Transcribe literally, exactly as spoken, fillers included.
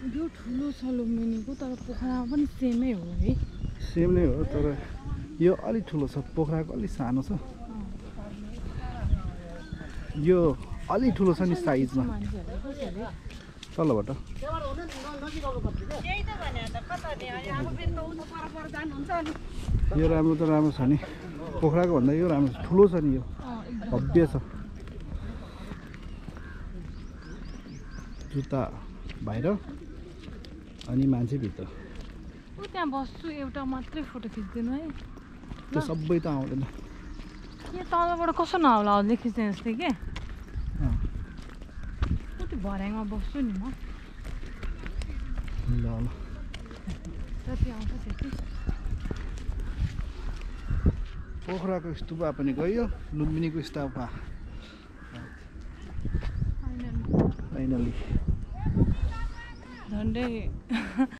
यो ठुलो छ लुम्बिनीको तर पोखरामा पनि सेमै हो है सेम नै हो तर यो अलि ठुलो छ पोखराको अलि सानो छ यो अलि ठुलो छ नि साइजमा तलबाट यो राम्रो त राम्रो छ नि पोखराको भन्दा यो राम्रो ठुलो छ नि यो भव्य छ जुत्ता बाहिर अनि मान्छे भित्र उ त्यहाँ बस्छु एउटा मात्रै फोटो खिच्दिनु है त्यो सबै त आउँदैन यहाँ तलबाट कसो नआउला अझै खिच्ने जस्तै के उति भर्याङमा बस्छु नि म ल ल जति आउँछ त्यति पोखराको स्तुपा पनि गयो लुम्बिनीको स्तुपा फाइनली झन्डै